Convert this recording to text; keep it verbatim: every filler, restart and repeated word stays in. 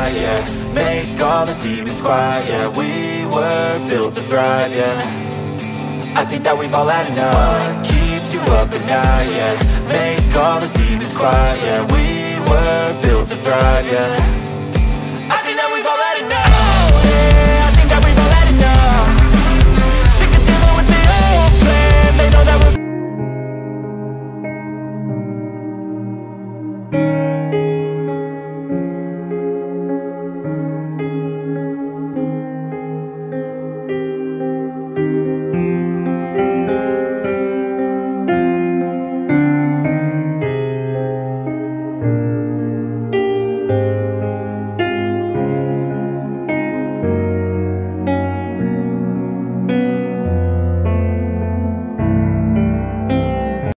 high, yeah. Make all the demons quiet, yeah. We were built to thrive, yeah. I think that we've all had enough. What keeps you up at night, yeah. Make all the demons quiet, yeah. We were built to thrive, yeah.